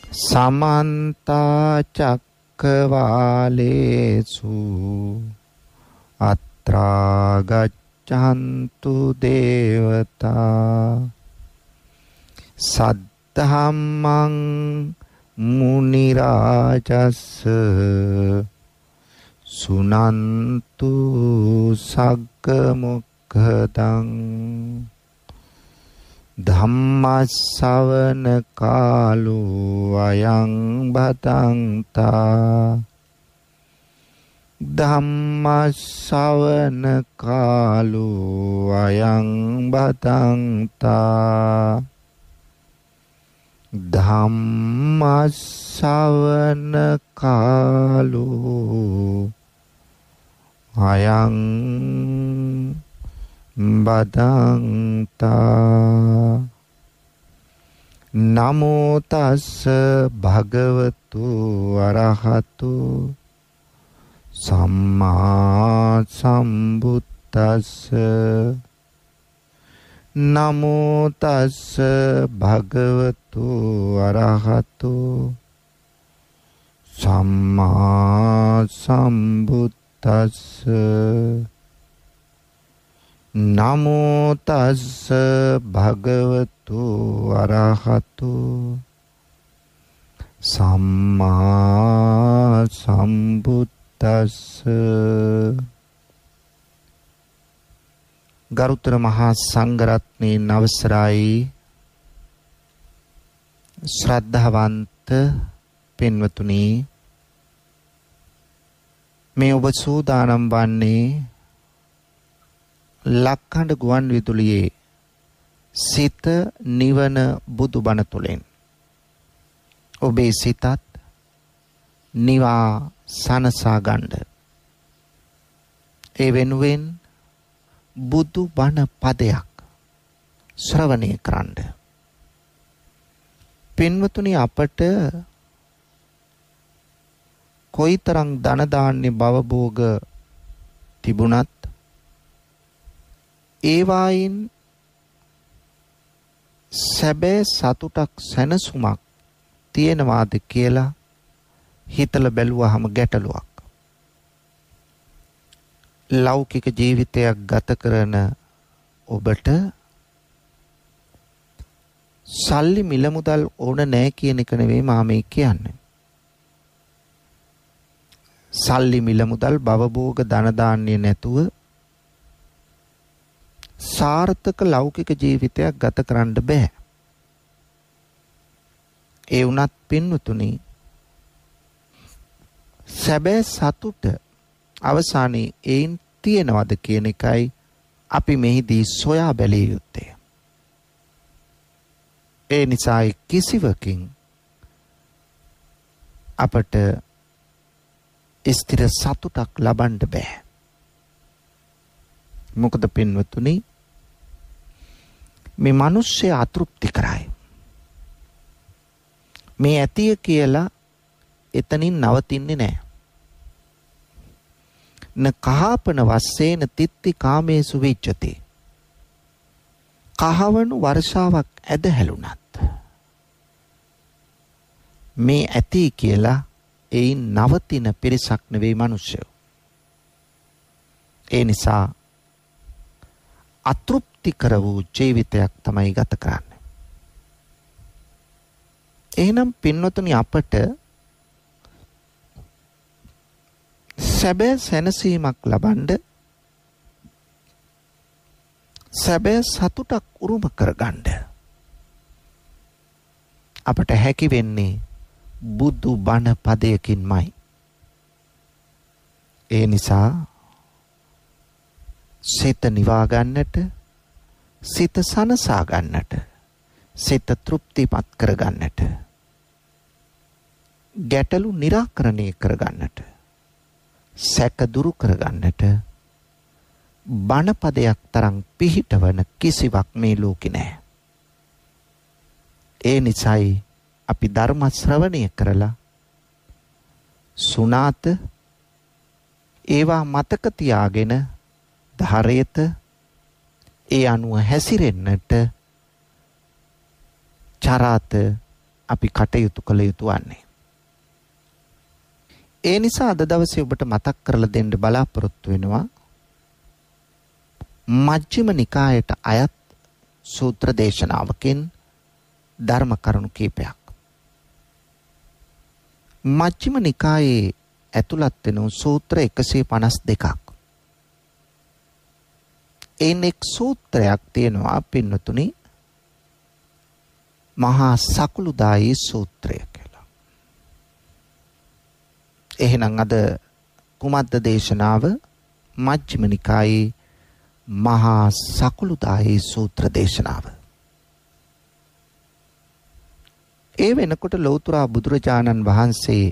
समन्ता चक्रवालेषु अत्रा गच्छन्तु देवता सद्धम्मं मुनिराजस्स सुनन्तु सग्गमुखदं ධම්මස්සවන කාලෝ අයං බදන්තා ධම්මස්සවන කාලෝ අයං බදන්තා ධම්මස්සවන කාලෝ අයං බදන්තා නමෝ තස්ස භගවතු අරහතු සම්මා සම්බුද්දස්ස නමෝ තස්ස භගවතු අරහතු සම්මා සම්බුද්දස්ස නමෝ තස්ස භගවතු අරහතු සම්මා සම්බුද්දස්ස. ගරුතර මහා සංඝරත්නයේ අවසරයි ශ්‍රද්ධාවන්ත පින්වතුනි, මේ ඔබ සූදානම් වන්නේ ලක්කඬ ගුවන් විදුලියේ සිත නිවන බුදුබණ තුළින් ඔබේ සිතත් නිවා සනසා ගන්න. ඒ වෙනුවෙන් බුදුබණ පදයක් ශ්‍රවණය කරන්න. පින්වතුනි, අපට කොයිතරම් ධන දාන්‍ය භවභෝග තිබුණත් ඒවායින් සැබෑ සතුටක් සැනසුමක් තියෙනවාද කියලා හිතලා බැලුවහම ගැටලුවක්. ලෞකික ජීවිතයක් ගත කරන ඔබට සල්ලි මිල මුදල් ඕන නැහැ කියන එක නෙවෙයි මම මේ කියන්නේ. සල්ලි මිල මුදල් භවභෝග ධන දාන්නේ නැතුව සාර්ථක ලෞකික ජීවිතයක් ගත කරන්න බෑ. ඒ වුණත් පින්වතුනි, සැබෑ සතුට අවසානයේ ඒන් තියෙනවද කියන එකයි අපි මෙහිදී සොයා බැලිය යුත්තේ. ඒ නිසා කිසිවකින් අපට ස්ථිර සතුටක් ලබන්න බෑ. මොකද පින්වතුනි, මේ මිනිස්සු අතෘප්ති කරයි. මේ ඇතිය කියලා එතනින් නවතින්නේ නැහැ. න කහපන වස්සේන තිත්ති කාමේසු විච්ඡති. කහවණු වර්ෂාවක් ඇද හැලුණත් මේ ඇති කියලා ඒයින් නවතින පිරිසක් නෙවෙයි මිනිස්සු. ඒ නිසා අතෘප්තිකර වූ ජීවිතයක් තමයි ගත කරන්නේ. එහෙනම් පින්වතුනි, අපට සැබෑ සැනසීමක් ලබන්න, සැබෑ සතුටක් උරුම කරගන්න අපට හැකි වෙන්නේ බුදු බණ පදයකින්මයි. ඒ නිසා සිත නිවා ගන්නට, සිත සනසා ගන්නට, සිත තෘප්තිමත් කරගන්නට, ගැටලු निराකරණය කරගන්නට, සැක දුරු කරගන්නට බණ පදයක් තරම් පිහිටවන කිසිවක් මේ ලෝකේ නැහැ. ඒ නිසායි අපි ධර්ම ශ්‍රවණය කරලා සුණාත ඒවා මතක තියාගෙන ධාරේත ඒ අනුව හැසිරෙන්නට චරාත අපි කටයුතු කළ යුතු වන්නේ. ඒ නිසා අද දවසේ ඔබට මතක් කරලා දෙන්න බලාපොරොත්තු වෙනවා මජ්ක්‍ධිම නිකායට අයත් සූත්‍ර දේශනාවකින් ධර්ම කරුණු කීපයක්. මජ්ක්‍ධිම නිකායේ ඇතුළත් වෙන සූත්‍ර 152ක්. එයින් එක් සූත්‍රයක් තියෙනවා පින්නතුනි මහා සකුළුදායි සූත්‍රය කියලා. එහෙනම් අද කුමද්ද දේශනාව? මජ්ක්‍ධිම නිකායේ මහා සකුළුදායි සූත්‍ර දේශනාව. ඒ වෙනකොට ලෞතර බුදුරජාණන් වහන්සේ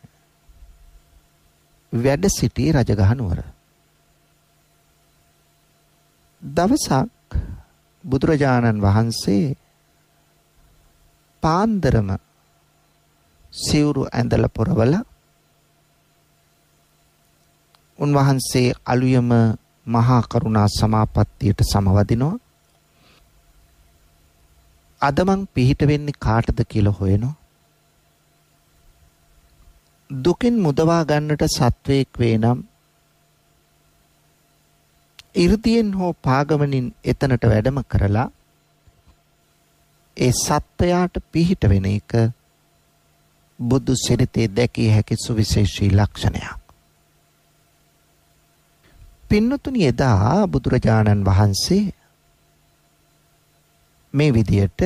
වැඩ සිටි රජගහ නුවර. දවසක් බුදුරජාණන් වහන්සේ පාන්දරම සිවුරු ඇඳලා පොරවලා උන්වහන්සේ අලුයම මහා කරුණා සමාපත්තියට සමවදිනවා. අද මං පිහිට වෙන්නේ කාටද කියලා හොයනවා. දුකින් මුදවා ගන්නට සත්වයක් වේ නම් 이르දියෙන් හෝ පාගමනින් එතනට වැඩම කරලා ඒ සත්වයාට පිහිට වෙන එක බුදු සිරිතේ දැකිය හැකි සුවිශේෂී ලක්ෂණයක්. පින්නතුනි එදා බුදුරජාණන් වහන්සේ මේ විදියට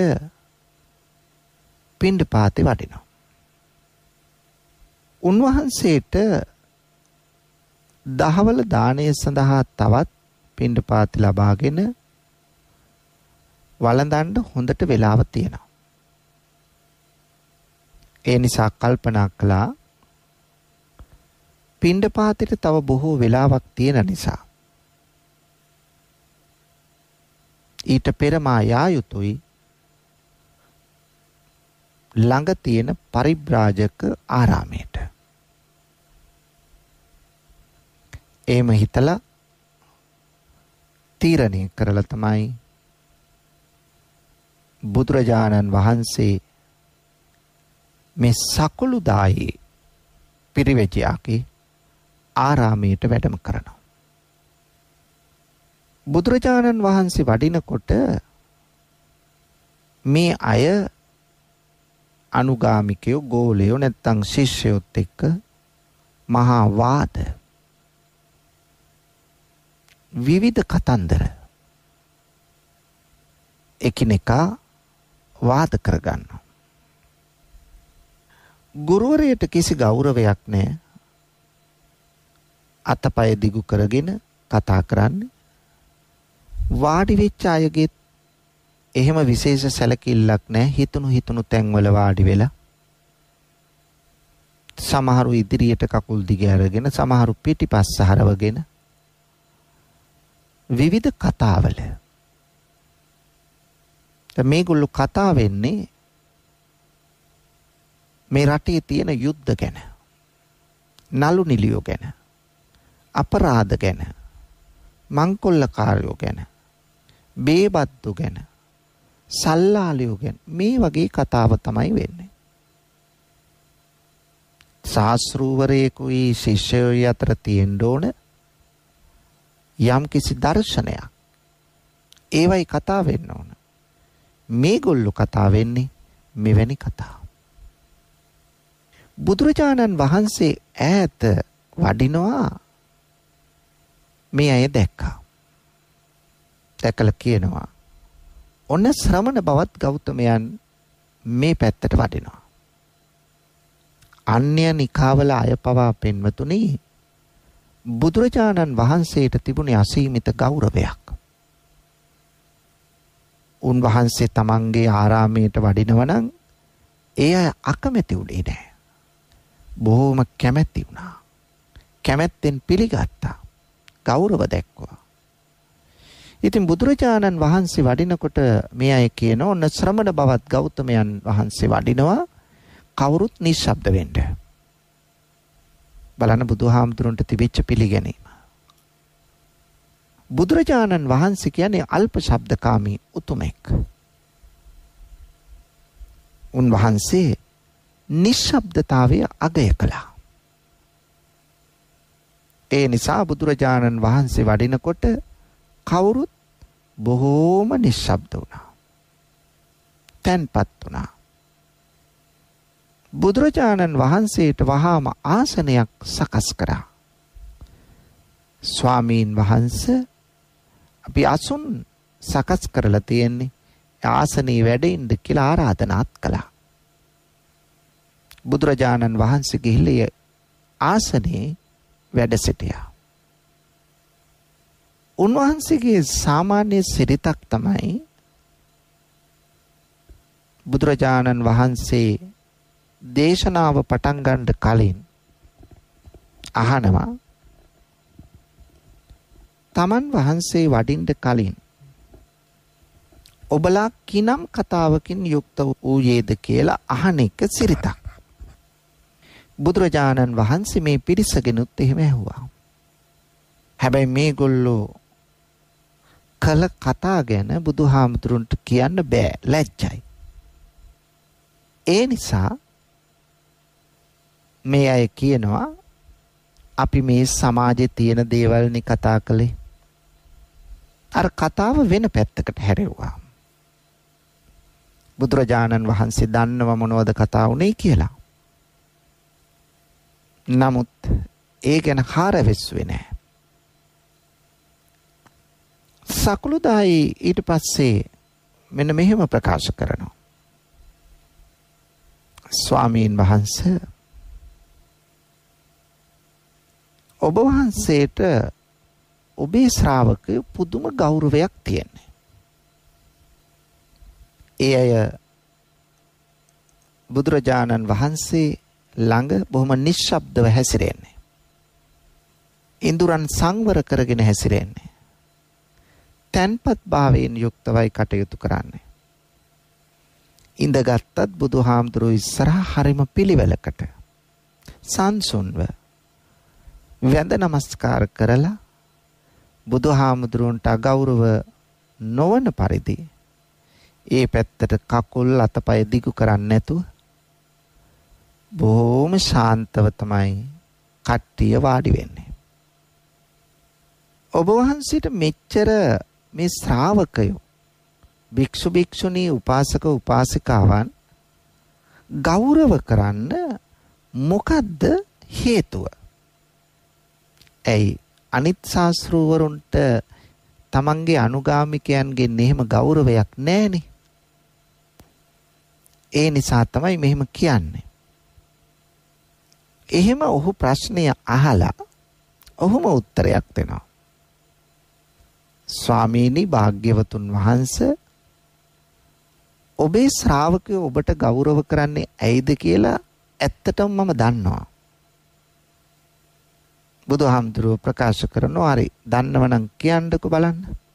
පිණ්ඩපාතේ වඩිනවා. උන්වහන්සේට දහවල දාණය සඳහා තවත් පිණ්ඩපාත ලබාගෙන වළඳන්න හොඳට වෙලාව තියෙනවා. ඒ නිසා කල්පනා කළා පිණ්ඩපාතෙට තව බොහෝ වෙලාවක් තියෙන නිසා ඊට පෙර මා යා යුතුයි ළඟ තියෙන පරිබ්‍රාජක ආරාමයට. එහෙම හිතලා තීරණය කරලා තමයි බුදුරජාණන් වහන්සේ මේ සකුළුදායි පිරිවැජයාගේ ආරාමයට වැඩම කරනවා. බුදුරජාණන් වහන්සේ වඩිනකොට මේ අය අනුගාමිකයෝ ගෝලයෝ නැත්තම් ශිෂ්‍යයොත් එක්ක මහා වාද විවිධ කතන්දර එකිනෙකා වාද කරගන්නවා. ගුරුවරයාට කිසි ගෞරවයක් නැහැ. අතපය දිගු කරගෙන කතා කරන්නේ. වාඩි වෙච්ච අයගෙත් එහෙම විශේෂ සැලකිල්ලක් නැහැ. හිතුණු තැන්වල වාඩි වෙලා සමහරු ඉදිරියට කකුල් දිග අරගෙන සමහරු පිටිපස්ස හරවගෙන විවිධ කතාවල. මේගොල්ලෝ කතා වෙන්නේ මේ රටේ තියෙන යුද්ධ ගැන, නලු නිලියෝ ගැන, අපරාධ ගැන, මංකොල්ලකාරයෝ ගැන, බේබද්දු ගැන, සල්ලාලියෝ ගැන මේ වගේ කතාව තමයි වෙන්නේ. ශාස්ත්‍රූවරයෙකුයි ශිෂ්‍යයෝයි අතර තියෙන්න ඕන යම් කිසි දර්ශනයක්. ඒවයි කතා වෙන්න ඕන. මේගොල්ලෝ කතා වෙන්නේ මෙවැනි කතා. බුදුරජාණන් වහන්සේ ඈත වඩිනවා. මේ අය දැක්කා. දැකලා කියනවා ඔන්න ශ්‍රමණ බවත් ගෞතමයන් මේ පැත්තට වඩිනවා. අන්‍ය නිකාවල අය පවා පෙන්වතුනි බුදුරජාණන් වහන්සේට තිබුණේ අසීමිත ගෞරවයක්. උන්වහන්සේ තමන්ගේ ආරාමයට වඩිනවනම් ඒ අය අකමැති වුණේ නැහැ. බොහොම කැමැති වුණා. කැමැත්තෙන් පිළිගත්තා. ගෞරව දැක්වුවා. ඉතින් බුදුරජාණන් වහන්සේ වඩිනකොට මේ අය කියන ඔන්න ශ්‍රමණ බවත් ගෞතමයන් වහන්සේ වඩිනවා. කවුරුත් නිශ්ශබ්ද වෙන්න. බලන්න බුදුහාමුදුරන්ට තිබිච්ච පිළිගැනීම. බුදුරජාණන් වහන්සේ කියන්නේ අල්ප ශබ්දකාමී උතුමෙක්. උන්වහන්සේ නිශ්ශබ්දතාවය අගය කළා. ඒ නිසා බුදුරජාණන් වහන්සේ වඩිනකොට කවුරුත් බොහෝම නිශ්ශබ්ද වුණා. තැන්පත් වුණා. බුදුරජාණන් වහන්සේට වහාම ආසනයක් සකස් කරා. ස්වාමීන් වහන්සේ අපි අසුන් සකස් කරලා තියෙන්නේ ආසනයේ වැඩ ඉන්න කියලා ආරාධනාත් කළා. බුදුරජාණන් වහන්සේ ගිහිල්ලා ආසනයේ වැඩ සිටියා. උන්වහන්සේගේ සාමාන්‍ය සිරිතක් තමයි බුදුරජාණන් වහන්සේ දේශනාව පටන් ගන්න කලින් අහනවා තමන් වහන්සේ වඩින්න කලින් ඔබලා කිනම් කතාවකින් යුක්ත වූයේද කියලා අහන එක සිරිතක්. බුදුරජාණන් වහන්සේ මේ පිරිසගෙනුත් එහෙම ඇහුවා. හැබැයි මේගොල්ලෝ කළ කතා ගැන බුදුහාමුදුරන්ට කියන්න බෑ, ලැජ්ජයි. ඒ නිසා මේ අය කියනවා අපි මේ සමාජයේ තියෙන දේවල්නි කතා කළේ. අර කතාව වෙන පැත්තකට හැරෙව්වා. බුදුරජාණන් වහන්සේ දන්නව මොනවද කතා වුනේ කියලා. නමුත් ඒ ගැන හාරවෙස්සුවේ නැහැ. සකුළුදායි ඊට පස්සේ මෙන්න මෙහෙම ප්‍රකාශ කරනවා. ස්වාමීන් වහන්සේ ඔබ වහන්සේට ඔබේ ශ්‍රාවකයෝ පුදුම ගෞරවයක් තියෙනවා. ඒ අය බුදුරජාණන් වහන්සේ ළඟ බොහොම නිශ්ශබ්දව හැසිරෙන්නේ. ඉන්ද්‍රයන් සංවර කරගෙන හැසිරෙන්නේ. තන්පත් භාවයෙන් යුක්තවයි කටයුතු කරන්නේ. ඉඳගත්ත් බුදුහාමුදුරුවෝ ඉස්සරහා හරිම පිළිවෙලකට සංසුන්ව වැඳ නමස්කාර කරලා බුදුහාමුදුරුවන්ට අගෞරව නොවන පරිදි ඒ පැත්තට කකුල් අතපය දිගු කරන්නේ නැතුව බොහොම ශාන්තව තමයි කට්ටිය වාඩි වෙන්නේ. ඔබ වහන්සේට මෙච්චර මේ ශ්‍රාවකයෝ භික්ෂු භික්ෂුණී උපාසක උපාසිකාවන් ගෞරව කරන්න මොකද්ද හේතුව? ඇයි අනිත් ශාස්ත්‍රවරුන්ට තමන්ගේ අනුගාමිකයන්ගෙන් එහෙම ගෞරවයක් නැහැනේ. ඒ නිසා තමයි මෙහෙම කියන්නේ. එහෙම ඔහු ප්‍රශ්නය අහලා ඔහුම උත්තරයක් දෙනවා. ස්වාමීනි භාග්‍යවතුන් වහන්සේ ඔබේ ශ්‍රාවකයෝ ඔබට ගෞරව කරන්නේ ඇයිද කියලා ඇත්තටම මම දන්නවා. බුදුහාමුදුරුවෝ ප්‍රකාශ කරනවා හරි දන්නවනම් කියන්නකෝ බලන්න.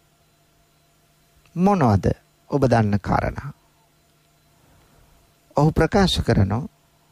මොනවද ඔබ දන්න කාරණා? ඔහු ප්‍රකාශ කරනවා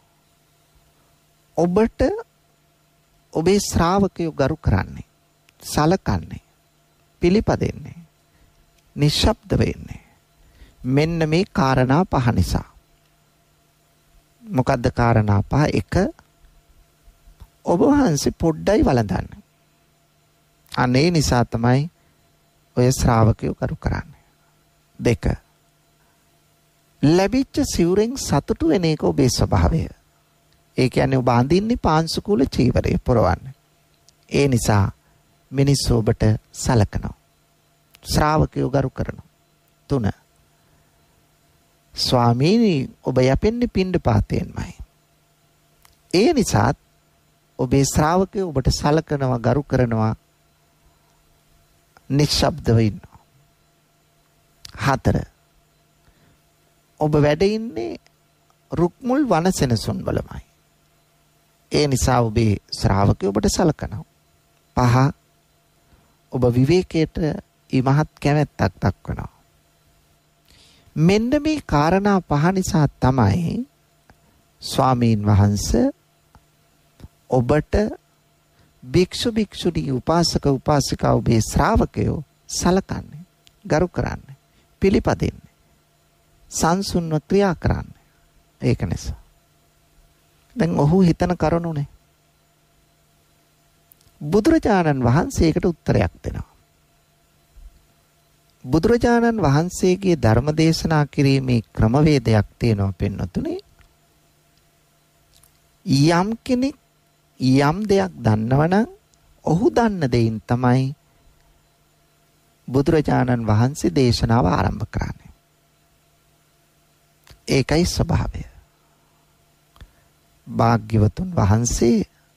ඔබට ඔබේ ශ්‍රාවකයෝ ගරු කරන්නේ, සලකන්නේ, පිළිපදින්නේ, නිශ්ශබ්ද වෙන්නේ මෙන්න මේ කාරණා පහ නිසා. මොකද්ද කාරණා පහ? එක, ඔබ වහන්සේ පොඩ්ඩයි වළඳන්නේ. අනේ නිසා තමයි ඔය ශ්‍රාවකයෝ කරු කරන්නේ. දෙක, ලැබිච්ච සිවුරෙන් සතුටු වෙන එක ඔබේ ස්වභාවය. ඒ කියන්නේ ඔබ අඳින්නේ පාංශුකූල චීවරය පොරවන්නේ. ඒ නිසා මිනිස්සු ඔබට සලකනවා. ශ්‍රාවකයෝ ගරු කරනවා. තුන, ස්වාමීනි ඔබ යැපෙන්නේ පිණ්ඩපාතයෙන්මයි. ඒ නිසා ඔබේ ශ්‍රාවකයෝ ඔබට සලකනවා, ගරු කරනවා, නිශ්ශබ්දව ඉන්නවා. හතර, ඔබ වැඩ ඉන්නේ රුක්මුල් වනසෙනසුන් වලමයි. ඒ නිසා ඔබේ ශ්‍රාවකයෝ ඔබට සලකනවා. පහ, ඔබ විවේකයට ඉමහත් කැමැත්තක් දක්වනවා. මෙන්න මේ කාරණා පහ නිසා තමයි ස්වාමීන් වහන්සේ ඔබට භික්ෂු භික්ෂුණී උපාසක උපාසිකා ඔබේ ශ්‍රාවකයෝ සලකන්නේ, ගරු කරන්නේ, පිළිපදින්නේ, සංසුන්ව ක්‍රියා කරන්නේ. ඒක නිසා. දැන් ඔහු හිතන කරුණුනේ. බුදුරජාණන් වහන්සේකට උත්තරයක් දෙනවා. බුදුරජාණන් වහන්සේගේ ධර්ම දේශනා කිරීමේ ක්‍රමවේදයක් තියෙනවා පින්නතුනේ. යම් කෙනෙක් යම් දෙයක් දන්නවනම් ඔහු දන්න දෙයින් තමයි බුදුරජාණන් වහන්සේ දේශනාව ආරම්භ කරන්නේ. ඒකයි ස්වභාවය. භාග්‍යවතුන් වහන්සේ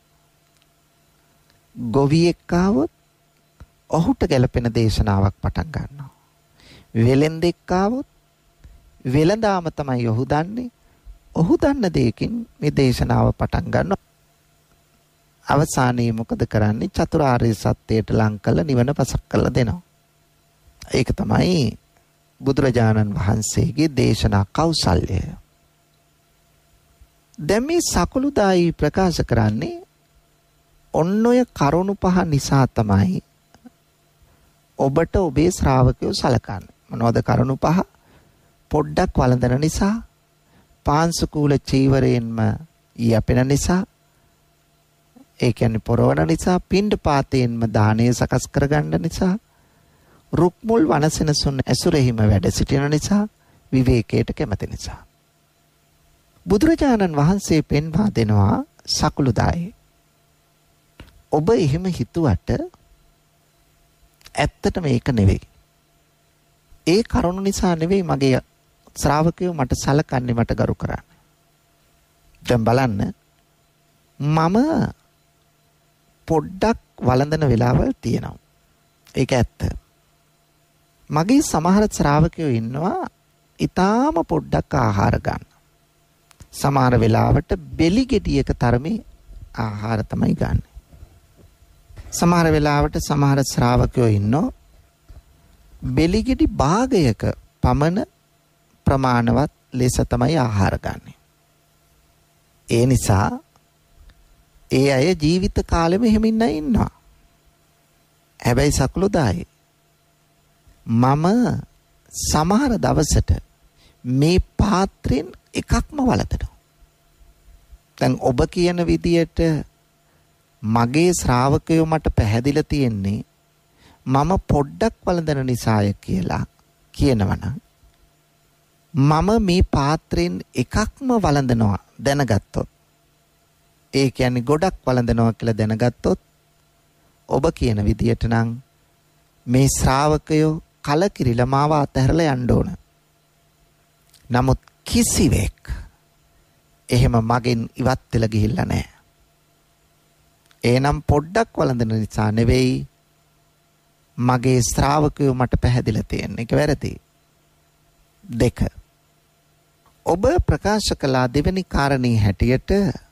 ගොවියෙක් ආවොත් ඔහුට ගැලපෙන දේශනාවක් පටන් ගන්නවා. වෙලෙන්දෙක් ආවොත් වෙලඳාම තමයි ඔහු දන්නේ. ඔහු දන්න දෙයකින් මේ දේශනාව පටන් ගන්නවා. අවසානයේ මොකද කරන්නේ? චතුරාර්ය සත්‍යයට ලං කළ නිවන පසක් කළ දෙනවා. ඒක තමයි බුදුරජාණන් වහන්සේගේ දේශනා කෞශල්‍යය. දැන් මේ සකුළුදායි ප්‍රකාශ කරන්නේ ඔන්න ඔය කරුණු පහ නිසා තමයි ඔබට ඔබේ ශ්‍රාවකයෝ සලකන්නේ. මොනවද කරුණු පහ? පොඩ්ඩක් වළඳන නිසා, පාංශුකූල චීවරයෙන්ම යැපෙන නිසා, ඒ කියන්නේ පොරවන නිසා, පිණ්ඩපාතයෙන්ම දානය සකස් කරගන්න නිසා, රුක්මුල් වනසෙනසුන් ඇසුරෙහිම වැඩ සිටින නිසා, විවේකයට කැමති නිසා. බුදුරජාණන් වහන්සේ පෙන්වා දෙනවා සකුළුදායි. ඔබ එහෙම හිතුවට ඇත්තට මේක නෙවෙයි. ඒ කරුණ නිසා නෙවෙයි මගේ ශ්‍රාවකයෝ මට සලකන්නේ, මට ගරු කරන්නේ. දැන් බලන්න, මම පොඩ්ඩක් වළඳන වෙලාවල් තියෙනවා. ඒක ඇත්ත. මගේ සමහර ශ්‍රාවකයෝ ඉන්නවා ඊටාම පොඩ්ඩක් ආහාර ගන්න. සමහර වෙලාවට බෙලි ගෙඩියක තරමේ ආහාර තමයි ගන්න. සමහර වෙලාවට සමහර ශ්‍රාවකයෝ ඉන්නෝ බෙලි ගෙඩි භාගයක පමණ ප්‍රමාණවත් ලෙස තමයි ආහාර ගන්න. ඒ නිසා ඒ අය ජීවිත කාලෙම එහෙම ඉන්නවා. හැබැයි සකුළුදායි මම සමහර දවසට මේ පාත්‍රෙන් එකක්ම වළඳනවා. දැන් ඔබ කියන විදියට මගේ ශ්‍රාවකයෝ මට පැහැදිලා තියෙන්නේ මම පොඩ්ඩක් වළඳන නිසාය කියලා කියනවනම් මම මේ පාත්‍රෙන් එකක්ම වළඳනවා දැනගත්තොත්, ඒ කියන්නේ ගොඩක් වළඳනවා කියලා දැනගත්තොත්, ඔබ කියන විදියට නම් මේ ශ්‍රාවකයෝ කලකිරිලා මාව අතහැරලා යන්න ඕන. නමුත් කිසිවෙක් එහෙම මගෙන් ඉවත් වෙලා ගිහිල්ලා නැහැ. එහෙනම් පොඩ්ඩක් වළඳන නිසා නෙවෙයි මගේ ශ්‍රාවකයෝ මට පැහැදිලා තියෙන්නේ. ඒක වැරදි. 2. ඔබ ප්‍රකාශ කළ දෙවෙනි කාරණේ හැටියට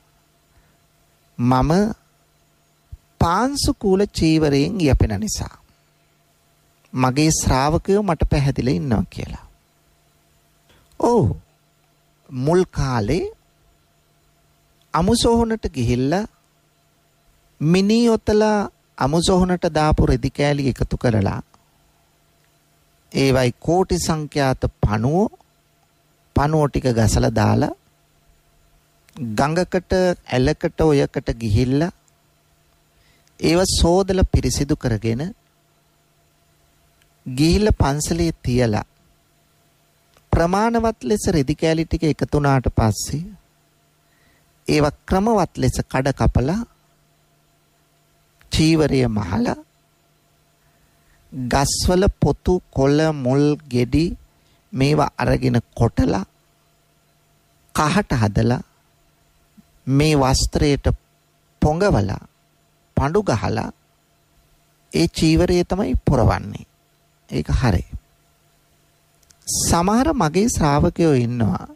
මම පාංශුකූල චීවරයෙන් යැපෙන නිසා මගේ ශ්‍රාවකයෝ මට පැහැදිලා ඉන්නවා කියලා. ඔව්. මුල් කාලේ අමුසොහොනට ගිහිල්ලා මිනිඔතලා අමුසොහොනට දාපු රෙදි කෑලි එකතු කරලා ඒවයි කෝටි සංඛ්‍යාත පණුව ටික ගසලා දාලා ගඟකට ඇලකට ඔයකට ගිහිල්ලා ඒව සෝදලා පිරිසිදු කරගෙන ගිහිල්ලා පන්සලේ තියලා ප්‍රමාණවත් ලෙස රෙදි කෑලි ටික එකතු වුණාට පස්සේ ඒව ක්‍රමවත් ලෙස කඩ කපලා චීවරය මහලා ගස්වල පොතු කොළ මුල් ගෙඩි මේවා අරගෙන කොටලා කහට හදලා මේ වස්ත්‍රයට පොඟවලා පඳු ගහලා ඒ චීවරය තමයි පොරවන්නේ. ඒක හරි. සමහර මගේ ශ්‍රාවකයෝ ඉන්නවා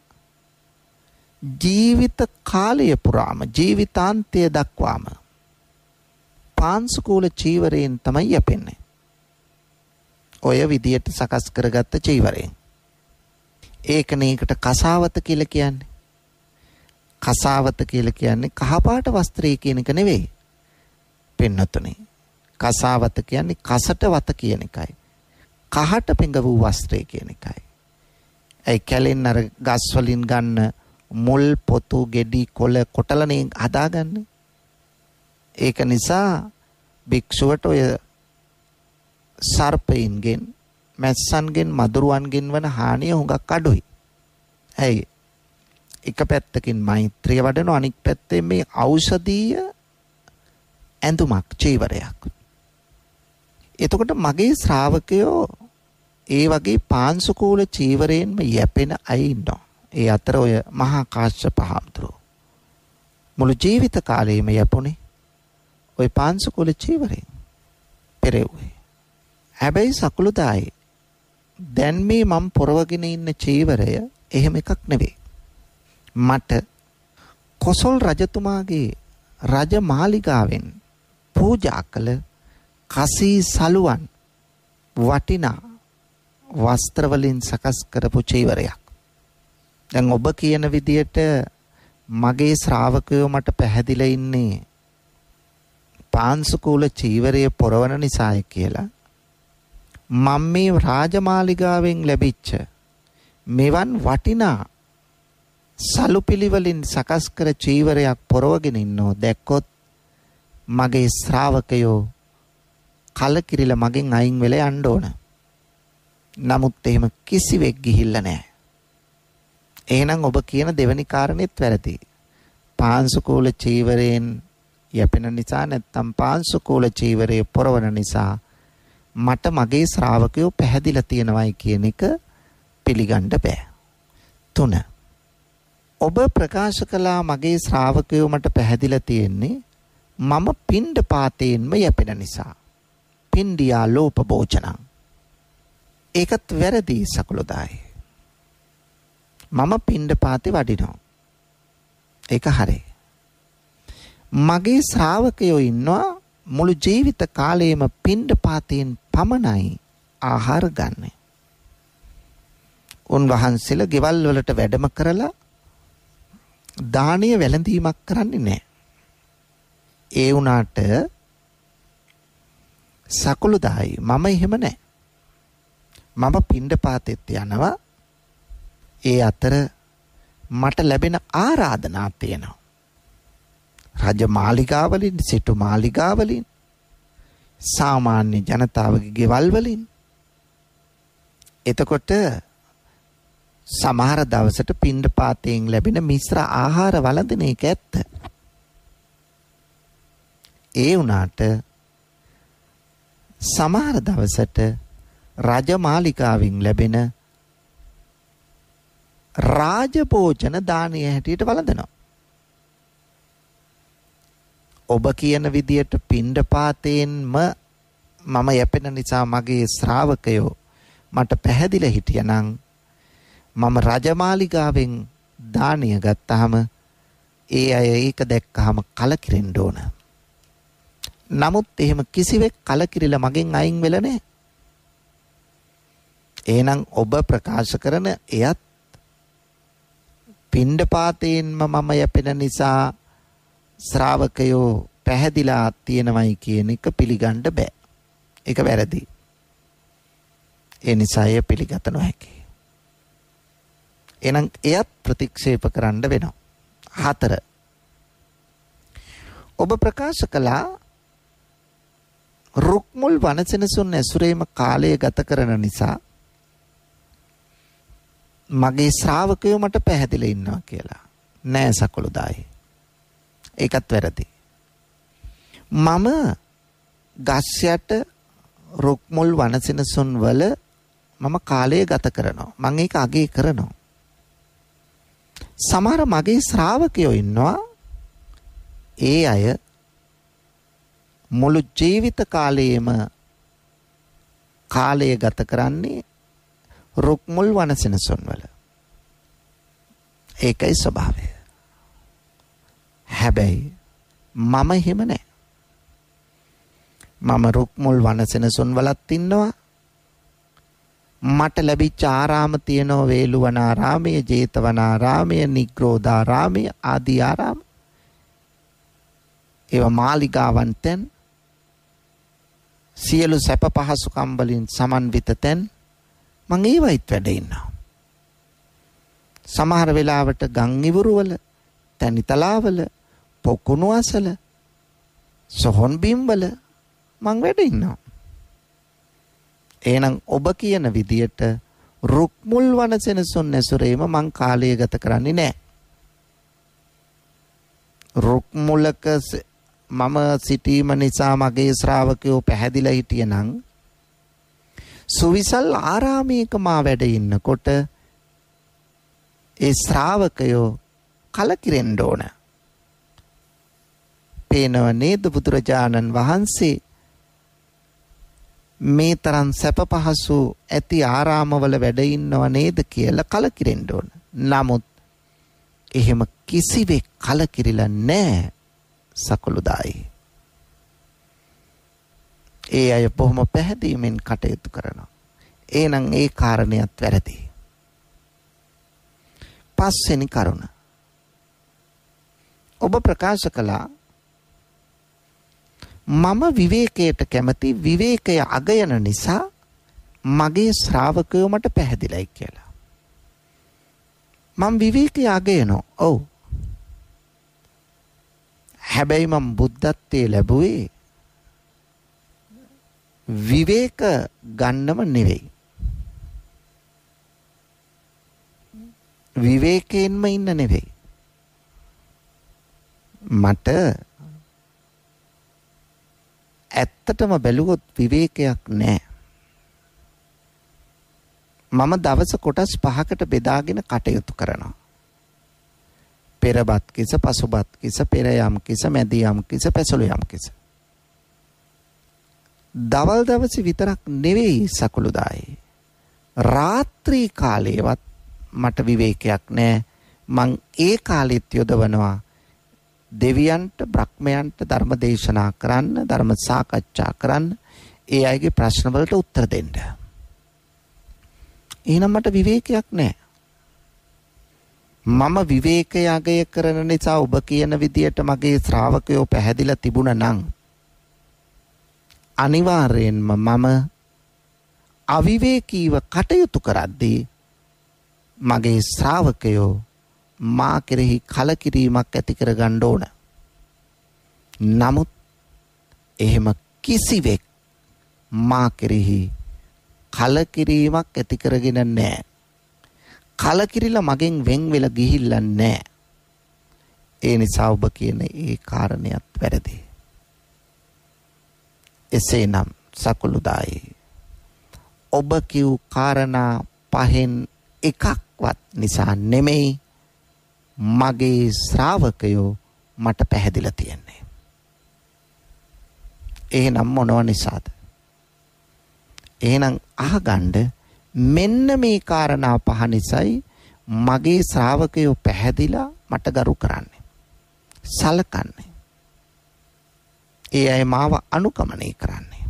ජීවිත කාලය පුරාම ජීවිතාන්තය දක්වාම පාංශුකූල චීවරයෙන් තමයි යැපෙන්නේ. ඔය විදියට සකස් කරගත්ත චීවරයෙන්. ඒකනේ ඒකට කසාවත කියලා කියන්නේ. කසාවත කියලා කියන්නේ කහපාට වස්ත්‍රය කියන එක නෙවෙයි. පින්නතුනේ. කසාවත කියන්නේ කසට වත කියන එකයි. කහට පෙඟ වූ වස්ත්‍රය කියන එකයි. ඒ කැලෙන් අර ගස් වලින් ගන්න මුල් පොතු ගෙඩි කොළ කොටලනේ හදාගන්නේ. ඒක නිසා භික්ෂුවට ඔය සර්පයින්ගෙන් මැස්සන්ගෙන් මදුරුවන්ගෙන් වන හානිය හුඟක් අඩුයි. ඇයි? එක පැත්තකින් මෛත්‍රිය වඩන අනික් පැත්තෙන් මේ ඖෂධීය ඇඳුමක් චීවරයක්. එතකොට මගේ ශ්‍රාවකයෝ ඒ වගේ පාංශුකූල චීවරයෙන්ම යැපෙන අය ඉන්නවා. ඒ අතර ඔය මහා කාශ්‍යප හාමුදුරුවෝ මුළු ජීවිත කාලෙම යැපුණේ ඔය පාංශුකූල චීවරයෙන් පෙරෙව්වේ. හැබැයි සකුළුදායි දැන් මේ මම පොරවගෙන ඉන්න චීවරය එහෙම එකක් නෙවෙයි. මට කොසල් රජතුමාගේ රජ මාලිගාවෙන් පූජා කළ කසී සලුවන් වටිනා වස්ත්‍ර වලින් සකස් කරපු චීවරයක්. දැන් ඔබ කියන විදියට මගේ ශ්‍රාවකයෝ මට පැහැදිලා ඉන්නේ පාංශුකූල චීවරය පොරවන නිසායි කියලා. මම මේ රාජමාලිගාවෙන් ලැබිච්ච මෙවන් වටිනා සලුපිලිවලින් සකස් කර චීවරයක් පොරවගෙන ඉන්නෝ දැක්කොත් මගේ ශ්‍රාවකයෝ කලකිරිලා මගෙන් අයින් වෙලා යන්න ඕන. නමුත් එහෙම කිසිවෙක් ගිහිල්ලා නැහැ. එහෙනම් ඔබ කියන දෙවෙනි කාරණේත් වැරදි. පාංශුකූල චීවරයෙන් යැපෙන නිසා නැත්නම් පාංශුකූල චීවරයේ පොරවන නිසා මට මගේ ශ්‍රාවකයෝ පැහැදිලා තියෙනවයි කියන එක පිළිගන්න බෑ. 3. ඔබ ප්‍රකාශ කළා මගේ ශ්‍රාවකයෝ මට පැහැදිලා තියෙන්නේ මම පිණ්ඩපාතයෙන්ම යැපෙන නිසා. පින්ඩියා ලෝප භෝජනං. ඒකත් වැරදි සකුළුදායි. මම පිණ්ඩපාතේ වඩිනවා. ඒක හරි. මගේ ශ්‍රාවකයෝ ඉන්නවා මුළු ජීවිත කාලයේම පිණ්ඩපාතයෙන් පමණයි ආහාර ගන්න. උන්වහන්සේලා ගෙවල් වලට වැඩම කරලා දානීය වැළඳීමක් කරන්නේ නැහැ. ඒ වුණාට සකුළුදායි මම එහෙම නැහැ. මම පිණ්ඩපාතෙත් යනවා. ඒ අතර මට ලැබෙන ආරාධනා තියෙනවා. රජ මාලිගාවලින්, සිටු මාලිගාවලින්, සාමාන්‍ය ජනතාවගේ ගෙවල් වලින්. එතකොට සමහර දවසට පිණ්ඩපාතයෙන් ලැබෙන මිශ්‍ර ආහාර වළඳන එක ඇත්ත. ඒ වුණාට සමහර දවසට රජමාලිකාවෙන් ලැබෙන රාජභෝජන දානීය හැටියට වළඳනවා. ඔබ කියන විදියට පිණ්ඩපාතයෙන්ම මම යැපෙන නිසා මගේ ශ්‍රාවකයෝ මට පැහැදිලා හිටියනම් මම රජමාලිගාවෙන් දානීය ගත්තාම ඒ අය ඒක දැක්කහම කලකිරෙන්න ඕන. නමුත් එහෙම කිසිවෙක් කලකිරිලා මගෙන් අයින් වෙලා නැහැ. එහෙනම් ඔබ ප්‍රකාශ කරන එයත් පිණ්ඩපාතයෙන්ම මම යැපෙන නිසා ශ්‍රාවකයෝ පැහැදිලා තියෙනවයි කියන එක පිළිගන්න බෑ. ඒක වැරදි. ඒ නිසා එය පිළිගත නොහැකි. එහෙනම් එයත් ප්‍රතික්ෂේප කරන්න වෙනවා. 4. ඔබ ප්‍රකාශ කළා රුක්මුල් වනසෙනසුන් ඇසුරේම කාලය ගත කරන නිසා මගේ ශ්‍රාවකයෝ මට පැහැදිලා ඉන්නවා කියලා. නෑ සකුළුදායි. ඒකත් වැරදි. මම ගස් යට රුක්මුල් වනසෙනසුන් වල මම කාලය ගත කරනවා. මම ඒක අගය කරනවා. සමහර මගේ ශ්‍රාවකයෝ ඉන්නවා ඒ අය මුළු ජීවිත කාලයේම කාලය ගත කරන්නේ රුක්මුල් වනසෙනසුන් වල. ඒකයි ස්වභාවය. හැබැයි මම එහෙම නැහැ. මම රුක්මුල් වනසෙනසුන් වලත් ඉන්නවා. මට ලැබිච්ච ආරාම තියෙනවා වේළුවනාරාමය, ජේතවනාරාමය, නිග්‍රෝධාරාමය ආදී ආරාම. ඒවා මාලිගාවන් තැන්, සියලු සැප පහසුකම් වලින් සමන්විත තැන් මම ඒවයිත් වැඩ ඉන්නවා. සමහර වෙලාවට ගම් ඉවුරුවල, තනිතලාවල, පොකුණු අසල, සොහොන් බිම්වල මං වැඩ ඉන්නවා. එහෙනම් ඔබ කියන විදියට රුක් මුල් වන සෙනසුන් ඇසුරේම මං කාලය ගත කරන්නේ නැහැ. රුක් මුලක මම සිටීම නිසා මගේ ශ්‍රාවකයෝ පැහැදිලා හිටියනම් සුවිසල් ආරාමයක මා වැඩ ඉන්නකොට ඒ ශ්‍රාවකයෝ කලකිරෙන්න ඕන. පේනව නේද බුදුරජාණන් වහන්සේ මේ තරම් සැප පහසු ඇති ආරාමවල වැඩ ඉන්නව නේද කියලා කලකිරෙන්න ඕන. නමුත් එහෙම කිසිවෙක් කලකිරිලා නැහැ සකලුදායි. ඒ අය බොහොම පැහැදීමෙන් කටයුතු කරනවා. එහෙනම් ඒ කාරණයක් වැරදි. පස්වෙනි කරුණ. ඔබ ප්‍රකාශ කළා මම විවේකයට කැමති, විවේකය අගයන නිසා මගේ ශ්‍රාවකයෝ මට පැහැදිලයි කියලා. මම විවේකය අගයනවා. ඔව්. හැබැයි මම බුද්ධත්වයේ ලැබුවේ විවේක ගන්නම නෙවෙයි. විවේකයෙන්ම ඉන්න නෙවෙයි. මට ඇත්තටම බැලුවොත් විවේකයක් නැහැ. මම දවස කොටස් 5කට බෙදාගෙන කටයුතු කරනවා. පෙරබත් කිස, පසුබත් කිස, පෙර යම් කිස, මැද යම් කිස, පැසළු යම් කිස. දවල් දවසේ විතරක් නෙවෙයි සකුළුදායි. රාත්‍රී කාලේවත් මට විවේකයක් නැහැ. මං ඒ කාලෙත් යොදවනවා දෙවියන්ට, බ්‍රහ්මයන්ට ධර්ම දේශනා කරන්න, ධර්ම සාකච්ඡා කරන්න, ඒ අයගේ ප්‍රශ්න වලට උත්තර දෙන්න. එහෙනම් මට විවේකයක් නැහැ. මම විවේකය අගය කරන නිසා ඔබ කියන විදියට මගේ ශ්‍රාවකයෝ පැහැදිලා තිබුණා නම් අනිවාර්යෙන්ම මම අවිවේකීව කටයුතු කරද්දී මගේ ශ්‍රාවකයෝ මා කෙරෙහි කලකිරීමක් ඇති කර ගන්න ඕන. නමුත් එහෙම කිසිවෙක් මා කෙරෙහි කලකිරීමක් ඇති කරගෙන නැහැ. කලකිරිලා මගෙන් වෙන් වෙලා ගිහිල්ලා නැහැ. ඒ නිසා ඔබ කියන ඒ කාරණයක් වැරදි. එසේනම් සකුළුදායි ඔබ කිව් කාරණා පහෙන් එකක්වත් නිසා නෙමෙයි මගේ ශ්‍රාවකයෝ මට පැහැදිලා තියෙන්නේ. එහෙනම් මොනව නිසාද? එහෙනම් අහගන්න මෙන්න මේ කාරණා පහ නිසායි මගේ ශ්‍රාවකයෝ පැහැදිලා මට ගරු කරන්නේ, සලකන්නේ. ඒ අය මාව අනුගමනය කරන්නේ.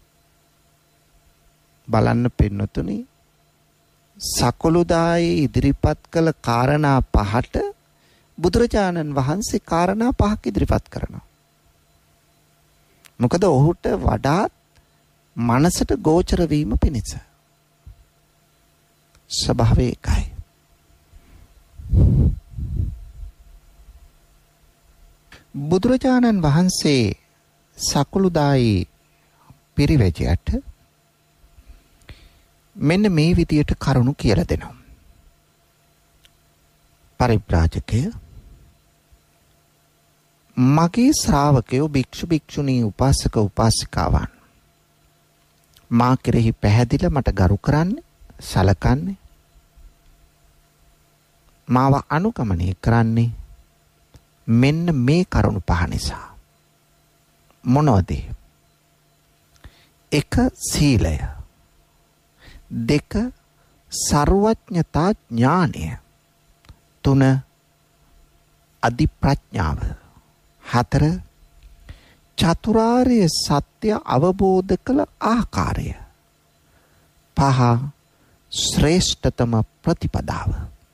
බලන්න පින්නතුනි, සකුළුදායි ඉදිරිපත් කළ කාරණා පහට බුදුරජාණන් වහන්සේ කාරණා පහක් ඉදිරිපත් කරනවා. මොකද ඔහුට වඩාත් මනසට ගෝචර වීම පිණිස. ස්වභාවය එකයි. බුදුරජාණන් වහන්සේ සකුළුදායි පිරිවැජයට මෙන්න මේ විදියට කරුණු කියලා දෙනවා. පරිබ්‍රාජකය, මගේ ශ්‍රාවකයෝ භික්ෂු භික්ෂුණී උපාසක උපාසිකාවන් මා කෙරෙහි පැහැදිලා මට ගරු කරන්නේ, සලකන්නේ, මාව අනුගමනය කරන්නේ මෙන්න මේ කරුණු පහ නිසා. මොනවද? 1. සීලය. 2. සර්වඥතා ඥානය. 3. අධි ප්‍රඥාව. 4. චතුරාර්ය සත්‍ය අවබෝධ කළ ආකාරය. 5. ශ්‍රේෂ්ඨතම ප්‍රතිපදාව.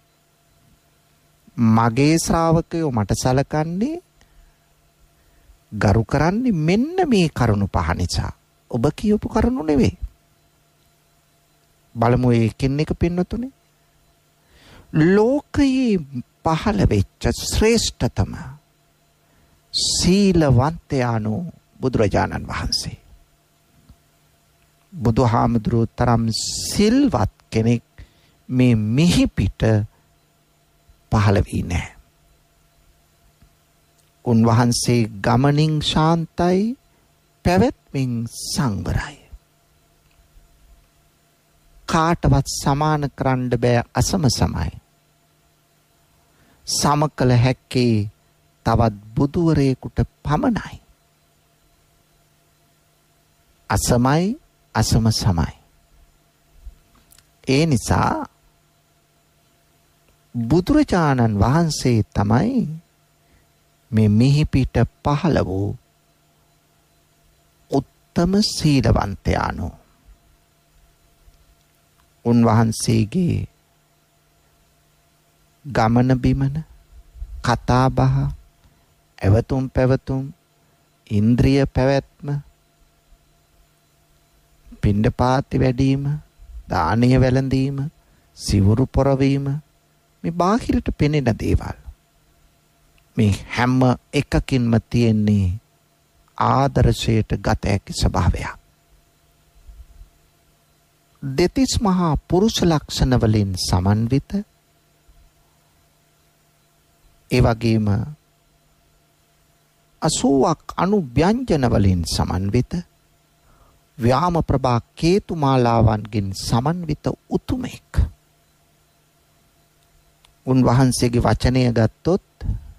මගේ ශ්‍රාවකයෝ මට සලකන්නේ, ගරු කරන්නේ මෙන්න මේ කරුණු පහ නිසා. ඔබ කියපු කරුණු නෙවෙයි. බලමු එකින් එක පින්නතුනේ. ලෝකයේ පහළ වෙච්ච ශ්‍රේෂ්ඨතම සීලවන්තයාණු බුදුරජාණන් වහන්සේ. බුදුහාමුදුරුවෝ තරම් සිල්වත් කෙනෙක් මේ මිහිපිට පහළ වී නැහැ. උන්වහන්සේ ගමනින් ශාන්තයි, පැවැත්මින් සංවරයි. කාටවත් සමාන කරන්න බෑ, අසම සමයි. සම කළ හැක්කේ තවත් බුදුවරයෙකුට පමණයි. අසමයි, අසම සමයි. ඒ නිසා බුදුරජාණන් වහන්සේ තමයි මේ මිහිපිට පහළ වූ උත්තම සීලවන්තයාණෝ. උන්වහන්සේගේ ගමන බිමන, කතා බහ, ඇවතුම් පැවතුම්, ඉන්ද්‍රිය පැවැත්ම, පිණ්ඩපාති වැඩීම, දානය වැළඳීම, සිවුරු පොරවීම, මේ බාහිරට පෙනෙන දේවල්. මේ හැම එකකින්ම තියෙන්නේ ආදර්ශයට ගත හැකි ස්වභාවයක්. දෙතිස් මහා පුරුෂ ලක්ෂණ වලින් සමන්විත, ඒ වගේම 80ක් අනුව්‍යංජන වලින් සමන්විත, ව්‍යාම ප්‍රභා කේතු මාලාවන්ගෙන් සමන්විත උතුමෙක්. උන්වහන්සේගේ වචනය ගත්තොත්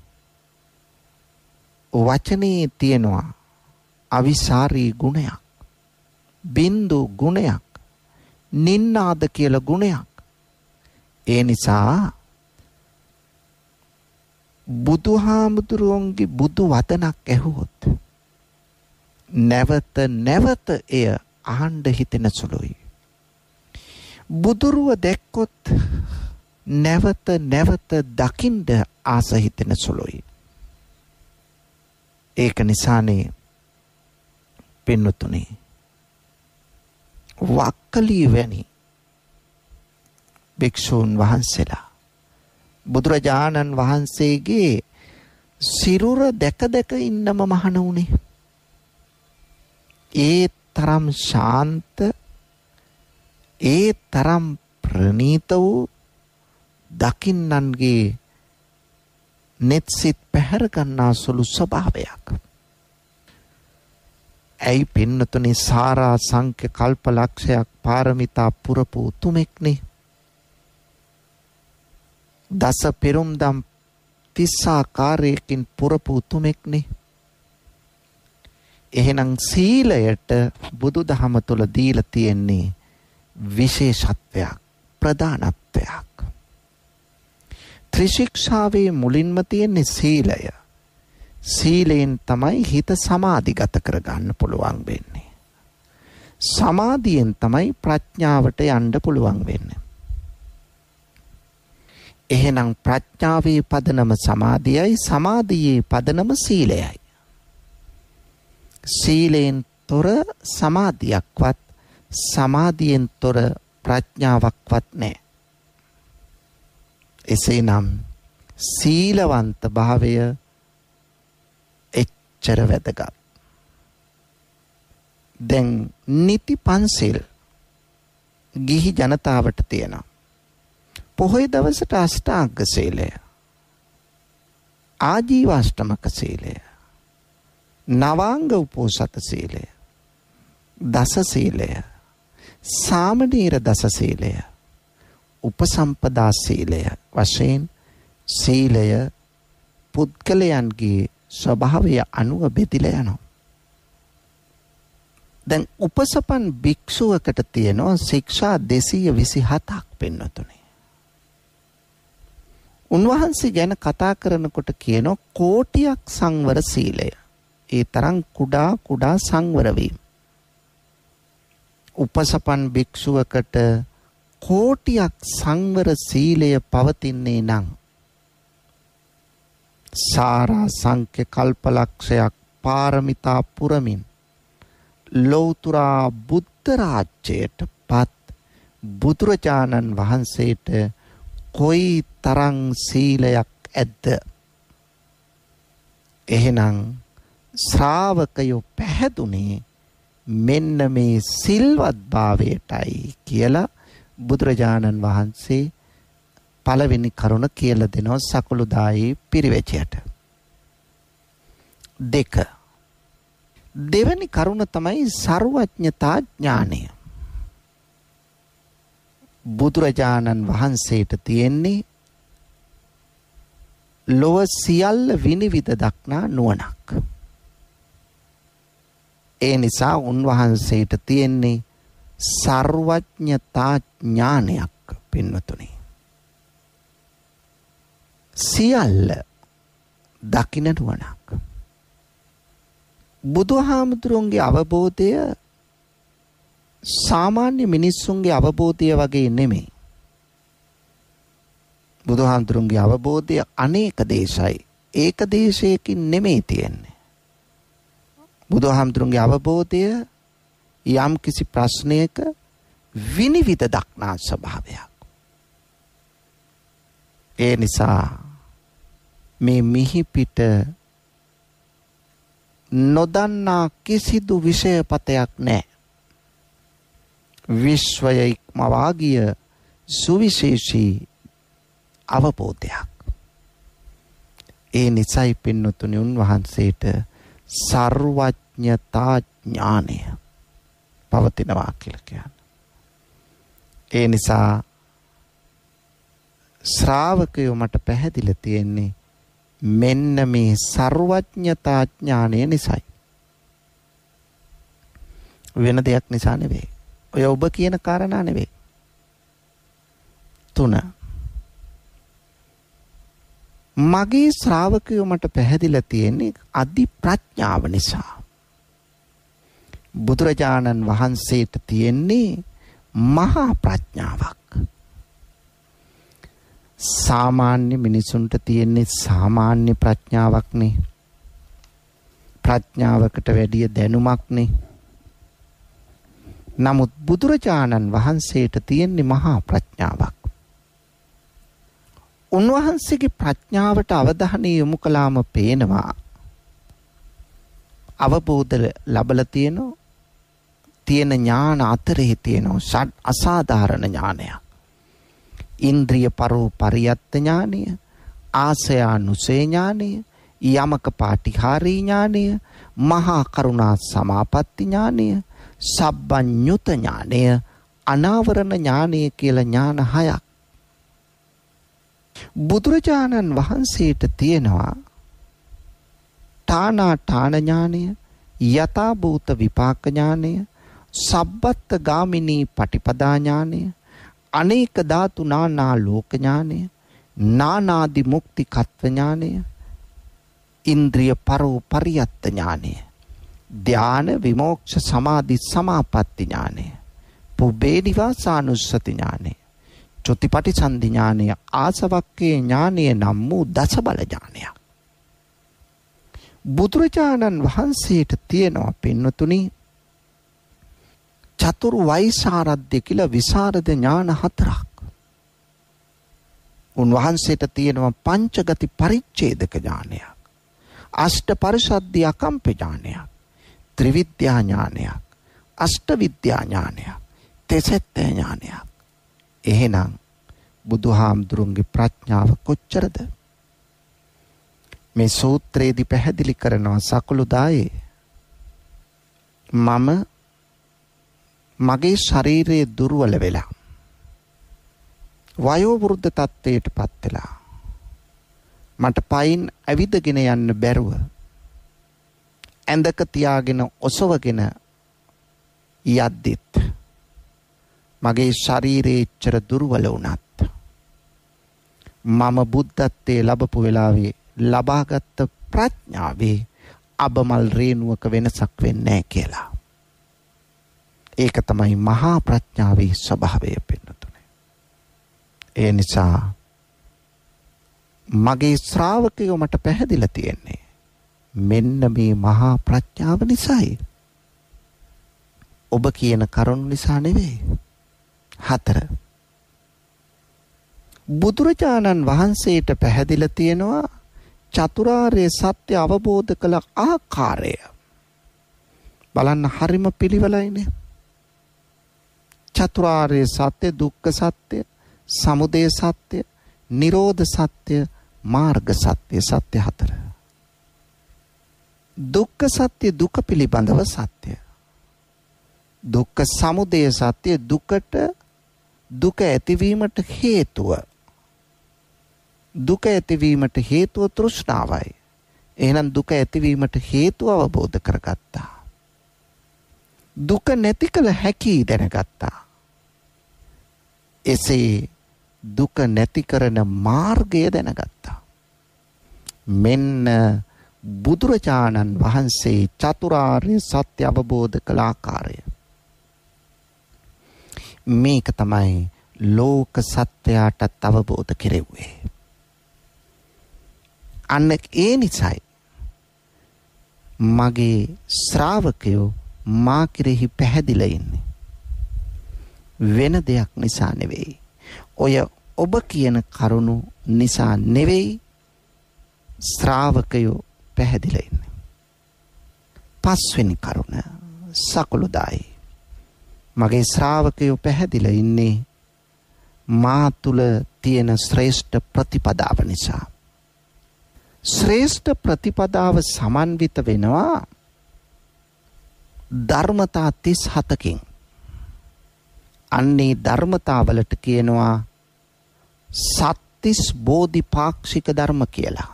වචනේ තියෙනවා අවිසාරී ගුණයක්, බින්දු ගුණයක්, නින්නාද කියලා ගුණයක්. ඒ නිසා බුදුහාමුදුරුවන්ගේ බුදු වදනක් ඇහුවොත් නැවත නැවත එය අහන්න හිතෙන සුළුයි. බුදුරුව දැක්කොත් නැවත නැවත දකින්න ආස හිතෙන සුළුයි. ඒක නිසානේ පින්නතුනේ වක්කලී වැනි භික්ෂූන් වහන්සේලා බුදුරජාණන් වහන්සේගේ සිරුර දැක දැක ඉන්නම මහණ වුණේ. ඒ තරම් ශාන්ත, ඒ තරම් ප්‍රණීත වූ දකින්නන්ගේ නෙත්සිත පැහැර ගන්නා සුළු ස්වභාවයක්. ඇයි පින්නතුනි, සාරා සංඛ්‍ය කල්ප ලක්ෂයක් පාරමිතා පුරපු උතුමෙක්නේ. දස පෙරුම්දම් 30 ආකාරයකින් පුරපු උතුමෙක්නේ. එහෙනම් සීලයට බුදුදහම තුල දීලා තියෙන්නේ විශේෂත්වයක්, ප්‍රධානත්වයක්. ත්‍රිශික්ෂාවේ මුලින්ම තියෙන්නේ සීලය. සීලයෙන් තමයි හිත සමාධිගත කරගන්න පුළුවන් වෙන්නේ. සමාධියෙන් තමයි ප්‍රඥාවට යන්න පුළුවන් වෙන්නේ. එහෙනම් ප්‍රඥාවේ පදනම සමාධියයි, සමාධියේ පදනම සීලයයි. සීලයෙන් තොර සමාධියක්වත්, සමාධියෙන් තොර ප්‍රඥාවක්වත් නැහැ. එසේනම් සීලවන්ත භාවය එච්චර වැදගත්. දැන් නිති පන්සිල් ගිහි ජනතාවට තියෙනවා. පොහොය දවසට අෂ්ටාංග සීලය, ආජීවාෂ්ටමක සීලය, නවාංග උපෝසත සීලය, දස සීලය, සාමණේර දස සීලය, උපසම්පදා සීලය වශයෙන් සීලය පුද්ගලයන්ගේ ස්වභාවය අනුව බෙදිලා යනවා. දැන් උපසපන් භික්ෂුවකට තියෙනවා ශික්ෂා 227ක් පින්නතුනේ. උන්වහන්සේ ගැන කතා කරනකොට කියනවා කෝටියක් සංවර සීලය. ඒ තරම් කුඩා කුඩා සංවර වීම. උපසපන් භික්ෂුවකට කෝටියක් සංවර සීලය පවතින්නේ නම් සාරා සංඛ්‍ය කල්පලක්ෂයක් පාරමිතා පුරමින් ලෞතුරා බුද්ධ රාජ්‍යයට පත් බුදුරජාණන් වහන්සේට කොයි තරම් සීලයක් ඇද්ද? එහෙනම් ශ්‍රාවකයෝ පැහැදුනේ මෙන්න මේ සිල්වත් භාවයටයි කියලා බුදුරජාණන් වහන්සේ පළවෙනි කරුණ කියලා දෙනවා සකලුදායි පිරිවෙචයට. දෙවෙනි කරුණ තමයි සර්වඥතා ඥානය. බුදුරජාණන් වහන්සේට තියෙන්නේ ලොව සියල්ල විනිවිද දක්නා නුවණක්. ඒ නිසා උන්වහන්සේට තියෙන්නේ සර්වඥතා ඥානයක් පින්වතුනි. සියල්ල දකින්න නුවණක්. බුදුහාමුදුරුවන්ගේ අවබෝධය සාමාන්‍ය මිනිස්සුන්ගේ අවබෝධය වගේ නෙමෙයි. බුදුහාමුදුරුවන්ගේ අවබෝධය අනේක දේශයි. ඒක දේශයකින් නෙමෙයි තියෙන්නේ. බුදුහාමුදුරුවන්ගේ අවබෝධය යම් කිසි ප්‍රශ්නයක විනිවිද දක්නා ස්වභාවයක්. ඒ නිසා මේ මිහිපිට නොදන්නා කිසිදු විෂයපතයක් නැහැ. විශ්වය ඉක්මවා ගිය සුවිශේෂී අවබෝධයක්. ඒ නිසයි පින්නතුනි උන්වහන්සේට සර්වඥතා ඥානය පවතිනවා කියලා කියන්නේ. ඒ නිසා ශ්‍රාවකයෝ මට පැහැදිලා තියෙන්නේ මෙන්න මේ සර්වඥතා ඥානය නිසයි. වෙන දෙයක් නිසා නෙවෙයි. ඔය ඔබ කියන කාරණා නෙවෙයි. 3 මගේ ශ්‍රාවකයෝ මට පැහැදිලා තියෙන්නේ අධි ප්‍රඥාව නිසා. බුදුරජාණන් වහන්සේට තියෙන්නේ මහා ප්‍රඥාවක්. සාමාන්‍ය මිනිසුන්ට තියෙන්නේ සාමාන්‍ය ප්‍රඥාවක්නේ. ප්‍රඥාවකට වැඩිය දැනුමක්නේ. නමුත් බුදුරජාණන් වහන්සේට තියෙන්නේ මහා ප්‍රඥාවක්. උන්වහන්සේගේ ප්‍රඥාවට අවධානය යොමු කළාම පේනවා අවබෝධ ලැබලා තියෙන ඥාන අතරේ තියෙනවා ෂඩ් අසාධාරණ ඥානයක්. ඉන්ද්‍රිය පරියත්ත ඥානය, ආසයානුසේ ඥානය, යමක පාටිහාරී ඥානය, මහා කරුණා සමාපatti ඥානය, සබ්බඤ්ඤුත ඥානය, අනාවරණ ඥානය කියලා ඥාන 6ක්. බුදුරජාණන් වහන්සේට තියෙනවා ඨාන ඥානය, යථා භූත විපාක ඥානය, සබ්බත් ගාමිනී පටිපදා ඥානය, අනේක ධාතු නානා ලෝක ඥානය, නානාදි මුක්ති කත්ව ඥානය, ඉන්ද්‍රිය පරියත්ත ඥානය, ධාන විමෝක්ෂ සමාධි සමාපatti ඥානය, පුබ්බේ නිවාසානුස්සති ඥානය, චුතිපටිසන්ධි ඥානය, ආසවක්ඛේ ඥානය නම් වූ දස බල ඥානය. බුදුරජාණන් වහන්සේට තියෙනවා පින්නතුනි චතුරු වෛසාරද්‍ය කියලා විසරද ඥාන 4ක්. උන්වහන්සේට තියෙනවා පංචගති පරිච්ඡේදක ඥානයක්, අෂ්ට පරිසද්ධි අකම්ප ඥානයක්, ත්‍රිවිද්‍යා ඥානයක්, අෂ්ට විද්‍යා ඥානයක්, තෙසෙත්ත ඥානයක්. එහෙනම් බුදුහාමුදුරුන්ගේ ප්‍රඥාව කොච්චරද? මේ සූත්‍රයේදී පැහැදිලි කරනවා සකලුදායේ මගේ ශරීරයේ දුර්වල වෙලා වයෝ වෘද්ධ තත්ත්වයටපත් වෙලා මට පයින් ඇවිදගෙන යන්න බැරුව ඇඳක තියාගෙන ඔසවගෙන යද්දිත් මගේ ශරීරයේ ඉච්ඡර දුර්වල වුණත් මම බුද්ධත්වයේ ලැබපු වෙලාවේ ලබාගත් ප්‍රඥාවේ අබමල් රේණුවක වෙනසක් වෙන්නේ නැහැ කියලා. ඒක තමයි මහා ප්‍රඥාවේ ස්වභාවය පින්නතුනේ. ඒ නිසා මගේ ශ්‍රාවකයෝ මට පැහැදිලා තියෙන්නේ මෙන්න මේ මහා ප්‍රඥාව නිසායි. ඔබ කියන කරුණ නිසා නෙවෙයි. 4 බුදුරජාණන් වහන්සේට පැහැදිලා තියෙනවා චතුරාර්ය සත්‍ය අවබෝධ කළ ආකාරය. බලන්න හරිම පිළිවෙලයිනේ. චතුරාර්ය සත්‍ය, දුක්ඛ සත්‍ය, සමුදය සත්‍ය, නිරෝධ සත්‍ය, මාර්ග සත්‍ය, සත්‍ය හතර. දුක්ඛ සත්‍ය දුක පිළිබඳව සත්‍ය. දුක්ඛ සමුදය සත්‍ය දුකට දුක ඇතිවීමට හේතුව. දුක ඇතිවීමට හේතුව තෘෂ්ණාවයි. එහෙනම් දුක ඇතිවීමට හේතුව අවබෝධ කරගත්තා. දුක නැති කළ හැකි දැනගත්තා. එසේ දුක නැති කරන මාර්ගය දැනගත්තා. මෙන්න බුදුරජාණන් වහන්සේ චතුරාර්ය සත්‍ය අවබෝධ කළ ආකාරය. මේක තමයි ලෝක සත්‍යයටත් අවබෝධ කෙරෙව්වේ. අන්න ඒ නිසයි මගේ ශ්‍රාවකයෝ මා කෙරෙහි පැහැදිලා ඉන්නේ. වෙන දෙයක් නිසා නෙවෙයි. ඔය ඔබ කියන කරුණු නිසා නෙවෙයි ශ්‍රාවකයෝ පැහැදිලා ඉන්නේ. පස්වෙනි කරුණ සකලුදායි. මගේ ශ්‍රාවකයෝ පැහැදිලා ඉන්නේ මා තුල තියෙන ශ්‍රේෂ්ඨ ප්‍රතිපදාව නිසා. ශ්‍රේෂ්ඨ ප්‍රතිපදාව සමන්විත වෙනවා ධර්මතා 37කින්. අන්නේ ධර්මතාවලට කියනවා සත්තිස් බෝධිපාක්ෂික ධර්ම කියලා.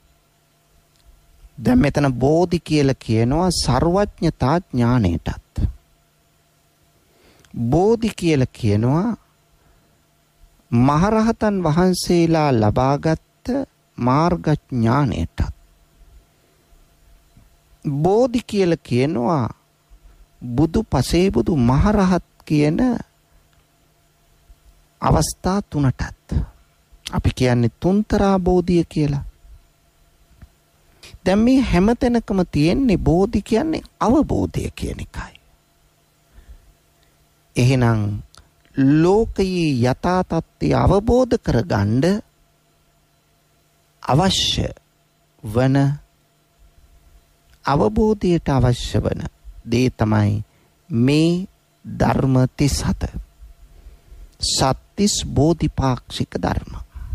දැන් මෙතන බෝධි කියලා කියනවා සර්වඥතා ඥාණයටත්. බෝධි කියලා කියනවා මහරහතන් වහන්සේලා ලබාගත් මාර්ග ඥාණයටත්. බෝධි කියලා කියනවා බුදු පසේබුදු මහරහත් කියන අවස්ථා තුනටත්. අපි කියන්නේ තුන්තරා බෝධිය කියලා. දැන් මේ හැමතැනකම තියෙන්නේ බෝධි කියන්නේ අවබෝධය කියන එකයි. එහෙනම් ලෝකයේ යථා තත්ත්වය අවබෝධ කරගන්න අවශ්‍ය වන අවබෝධයට අවශ්‍ය වන දේ තමයි මේ ධර්ම 37. සත්‍තිස් බෝධිපාක්ෂික ධර්ම.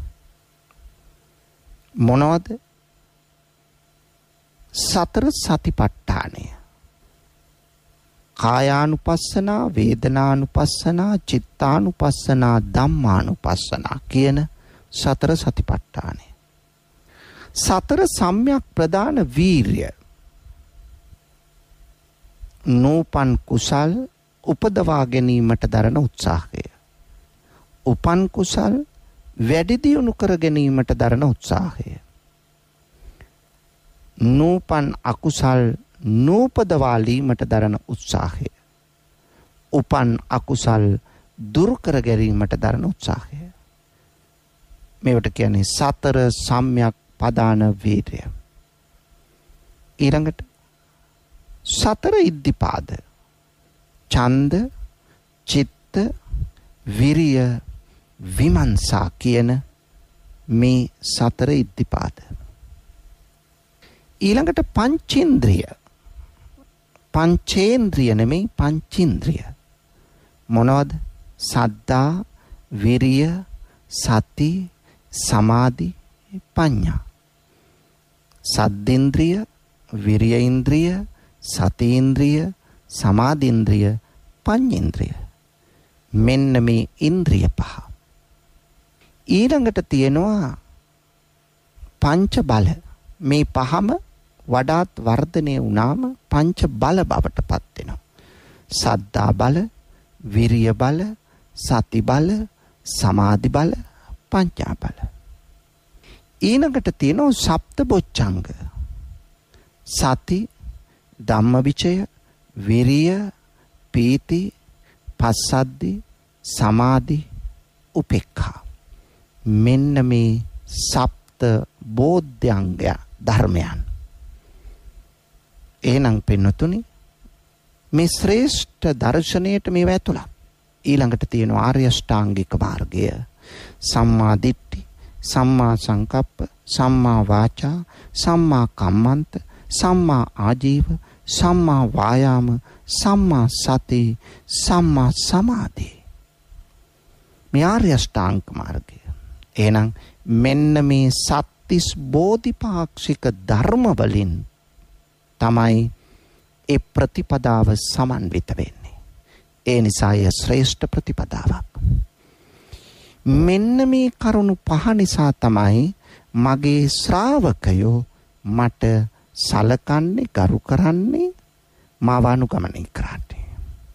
මොනවද? සතර සතිපට්ඨානය. කායානුපස්සනා, වේදනානුපස්සනා, චිත්තානුපස්සනා, ධම්මානුපස්සනා කියන සතර සතිපට්ඨානය. සතර සම්‍යක් ප්‍රදාන වීර්ය. නූපන් කුසල් උපදවා ගැනීමට දරන උත්සාහය. උපන් කුසල් වැඩි දියුණු කර ගැනීමට දරන උත්සාහය. නූපන් අකුසල් නූපදවාලීමට දරන උත්සාහය. උපන් අකුසල් දුරු කර ගැනීමට දරන උත්සාහය. මේවට කියන්නේ සතර සම්‍යක් පදාන වීර්ය. ඊළඟට සතර ඉද්ධිපාද. ඡන්ද, චිත්ත, විරිය, විමර්ශා කියන මේ සතර ඉද්ධිපාද. ඊළඟට පංචේන්ද්‍රිය. පංචේන්ද්‍රිය නෙමෙයි පංචේන්ද්‍රිය. මොනවද? සද්ධා, විරිය, සති, සමාධි, ප්‍රඥා. සද්දේන්ද්‍රිය, විරියේන්ද්‍රිය, සතේන්ද්‍රිය, සමාධීන්ද්‍රිය, පඤ්චේන්ද්‍රිය. මෙන්න මේ ඉන්ද්‍රිය පහ. ඊළඟට තියෙනවා පංච බල. මේ පහම වඩාත් වර්ධනය වුණාම පංච බල බවට පත් වෙනවා. සද්ධා බල, විරිය බල, සති බල, සමාධි බල, පඤ්චා බල. ඊළඟට තියෙනවා සප්ත බොච්චංග. සති, ධම්මවිචය, විරිය, පීති, පස්සද්ධි, සමාධි, උපේක්ඛා. මෙන්න මේ සප්ත බෝධ්‍යංග ධර්මයන්. එහෙනම් පින්නතුනි මේ ශ්‍රේෂ්ඨ දර්ශනයට මේව ඇතුළත්. ඊළඟට තියෙනවා ආර්ය අෂ්ටාංගික මාර්ගය. සම්මා දිට්ඨි, සම්මා සංකප්ප, සම්මා වාචා, සම්මා කම්මන්ත, සම්මා ආජීව, සම්මා වායාම, සම්මා සති, සම්මා සමාධි. මේ ආර්ය අෂ්ටාංග මාර්ගය. එහෙනම් මෙන්න මේ සත්‍තිස් බෝධිපාක්ෂික ධර්ම වලින් තමයි ඒ ප්‍රතිපදාව සමන්විත වෙන්නේ. ඒ නිසා එය ශ්‍රේෂ්ඨ ප්‍රතිපදාවක්. මෙන්න මේ කරුණු පහ නිසා තමයි මගේ ශ්‍රාවකයෝ මට සලකන්නේ, ගරු කරන්නේ, මාව අනුගමනය කරන්නේ.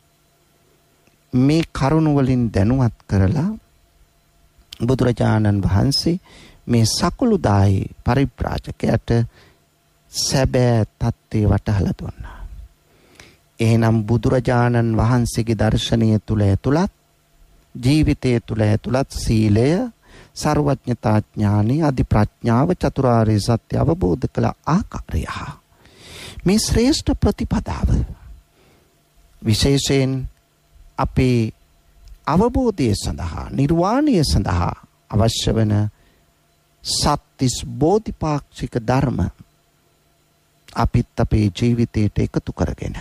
මේ කරුණු වලින් දැනුවත් කරලා බුදුරජාණන් වහන්සේ මේ සකුළුදායි පරිබ්‍රාජකයට සැබෑ තත්ත්වය වටහලා දුන්නා. එහෙනම් බුදුරජාණන් වහන්සේගේ දර්ශනය තුල ඇතුළත්, ජීවිතය තුල ඇතුළත් සීලය, සර්වඥතා ඥානය, අධි ප්‍රඥාව, චතුරාර්ය සත්‍ය අවබෝධ කළ ආකාරය, මේ ශ්‍රේෂ්ඨ ප්‍රතිපදාව විශේෂයෙන් අපේ අවබෝධය සඳහා, නිර්වාණය සඳහා අවශ්‍ය වන සත්‍තිස් බෝධිපාක්ෂික ධර්ම අපිත් අපේ ජීවිතයට එකතු කරගෙන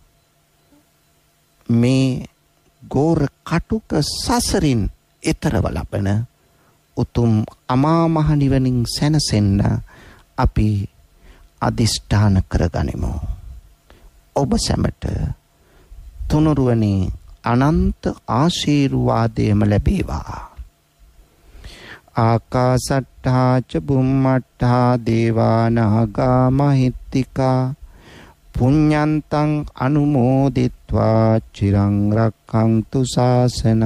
මේ ගෝර කටුක සසරින් එතරව ලබන උතුම් අමා මහ නිවනින් සැනසෙන්න අපි අදිෂ්ඨාන කරගනිමු. ඔබ සැමට තුනුරුවනේ අනන්ත ආශීර්වාදයම ලැබේවා. ආකාසට්ඨා ච බුම්මට්ඨා දේවා නාග මහිත්‍තිකා පුඤ්ඤන්තං අනුමෝදිත්වා චිරං රක්ඛන්තු ශාසනං.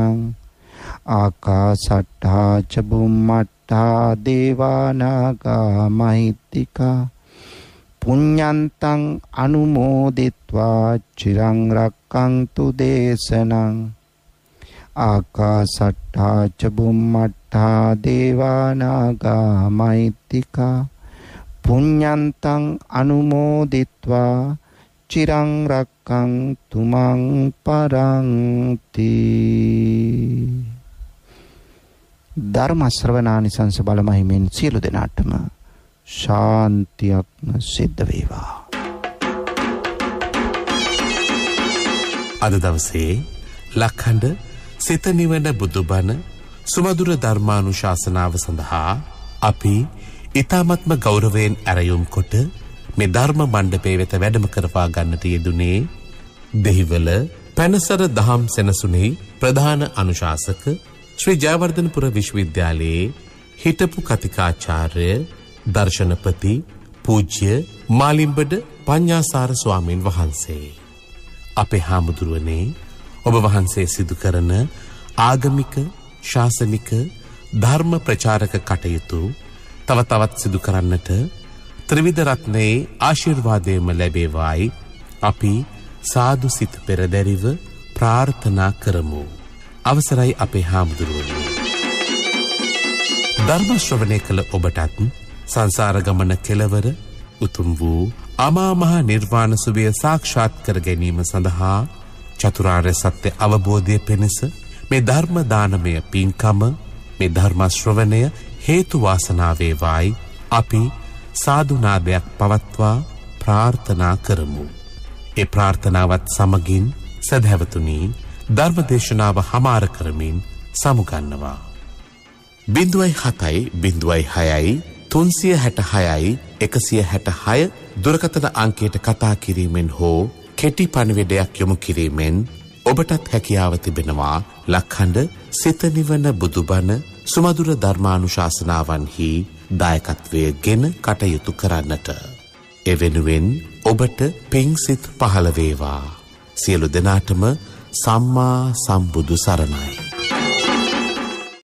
ආකාසට්ඨා ච බුම්මට්ඨා දේවා නාග මහිත්‍තිකා පුඤ්ඤන්තං අනුමෝදිත්වා චිරං රක්ඛන්තු දේශනං. ආකාසට්ඨා ච බුම්මට්ඨා දේවා නාග මහිත්‍තිකා පුඤ්ඤන්තං අනුමෝදිත්වා චිරං රක්ඛන්තු මං පරන්ති. ධර්ම ශ්‍රවණානිසංස බලමහිමින් සියලු දෙනාටම ශාන්තියක්ම සිද්ධ වේවා. අද දවසේ ලක්ඛණ්ඩ සිත නිවන බුදුබණ සුමధుර ධර්මානුශාසනාව සඳහා අපි ඊ타මත්ම ගෞරවයෙන් ආරයුම් කොට මේ ධර්ම මණ්ඩපයේ වෙත වැඩම කරවා ගන්නට යෙදුනේ දෙහිවල පැනසර දහම් සෙනසුනේ ප්‍රධාන අනුශාසක ශ්‍රී ජයවර්ධනපුර විශ්වවිද්‍යාලයේ හිටපු කතිකාචාර්ය දර්ශනපති පූජ්‍ය මාලිම්බඩ පඤ්ඤාසාර ස්වාමීන් වහන්සේ. අපේ හාමුදුරුවනේ, ඔබ වහන්සේ සිදු කරන ආගමික, ශාසනික, ධර්ම ප්‍රචාරක කටයුතු තව තවත් සිදු කරන්නට ත්‍රිවිධ රත්නයේ ආශිර්වාදයම ලැබේවායි අපි සාදු සිත පෙරදැරිව ප්‍රාර්ථනා කරමු. අවසරයි අපේ හාමුදුරුවනේ. ධර්ම ශ්‍රවණය කළ ඔබටත් සංසාර ගමන කෙලවර උතුම් වූ අමා මහ නිර්වාණ සුවය සාක්ෂාත් කර ගැනීම සඳහා චතුරාර්ය සත්‍ය අවබෝධය පිණිස මේ ධර්ම දානමය පින්කම, මේ ධර්ම ශ්‍රවණය හේතු වාසනා වේවායි අපි සාදු නාදයක් පවත්වා ප්‍රාර්ථනා කරමු. ඒ ප්‍රාර්ථනාවත් සමගින් සදහැවතුනි ධර්ම දේශනාව හමාර කරමින් සමුගන්නවා. 0.7 366 166 දුරකථන අංකයට කතා කිරීමෙන් හෝ කෙටි පණිවිඩයක් යොමු කිරීමෙන් ඔබටත් හැකියාව තිබෙනවා ලක්ඛණ්ඩ සිත නිවන බුදුබණ සුමధుර ධර්මානුශාසනාවන්හි දායකත්වයේ ගෙන කටයුතු කරන්නට. එවෙනුවෙන් ඔබට පිං සිත් පහළ වේවා. සියලු දෙනාටම සම්මා සම්බුදු සරණයි.